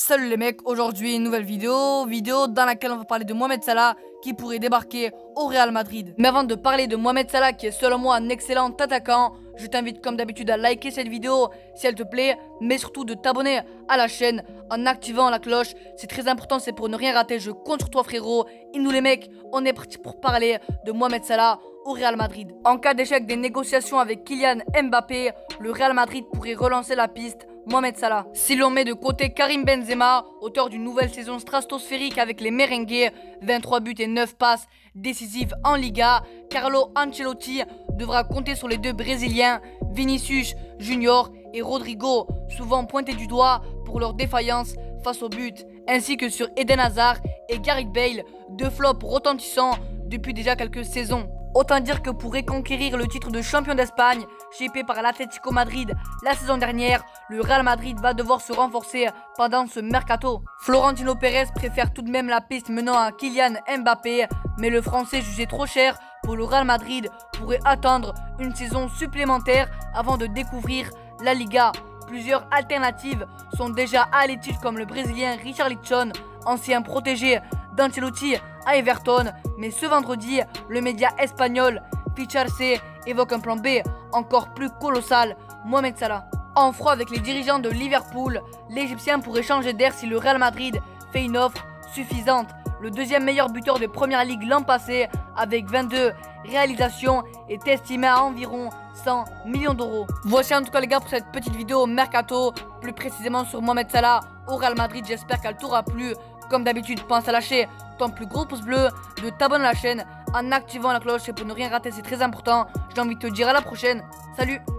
Salut les mecs, aujourd'hui une nouvelle vidéo dans laquelle on va parler de Mohamed Salah qui pourrait débarquer au Real Madrid. Mais avant de parler de Mohamed Salah qui est selon moi un excellent attaquant, je t'invite comme d'habitude à liker cette vidéo si elle te plaît, mais surtout de t'abonner à la chaîne en activant la cloche. C'est très important, c'est pour ne rien rater, je compte sur toi frérot. Et nous les mecs, on est parti pour parler de Mohamed Salah au Real Madrid. En cas d'échec des négociations avec Kylian Mbappé, le Real Madrid pourrait relancer la piste Mohamed Salah. Si l'on met de côté Karim Benzema, auteur d'une nouvelle saison stratosphérique avec les merengues, 23 buts et 9 passes décisives en Liga, Carlo Ancelotti devra compter sur les deux Brésiliens, Vinicius Junior et Rodrigo, souvent pointés du doigt pour leur défaillance face au but, ainsi que sur Eden Hazard et Gareth Bale, deux flops retentissants depuis déjà quelques saisons. Autant dire que pour reconquérir le titre de champion d'Espagne, shapé par l'Atlético Madrid la saison dernière, le Real Madrid va devoir se renforcer pendant ce mercato. Florentino Pérez préfère tout de même la piste menant à Kylian Mbappé, mais le français jugé trop cher pour le Real Madrid pourrait attendre une saison supplémentaire avant de découvrir la Liga. Plusieurs alternatives sont déjà à l'étude comme le Brésilien Richarlison, ancien protégé d'Ancelotti à Everton, mais ce vendredi, le média espagnol Ficharse évoque un plan B encore plus colossal, Mohamed Salah. En froid avec les dirigeants de Liverpool, l'Égyptien pourrait changer d'air si le Real Madrid fait une offre suffisante. Le deuxième meilleur buteur de Première Ligue l'an passé, avec 22 réalisations, est estimé à environ 100 millions d'euros. Voici en tout cas les gars pour cette petite vidéo mercato, plus précisément sur Mohamed Salah au Real Madrid. J'espère qu'elle t'aura plu. Comme d'habitude, pense à lâcher ton plus gros pouce bleu, de t'abonner à la chaîne en activant la cloche et pour ne rien rater, c'est très important. J'ai envie de te dire à la prochaine. Salut!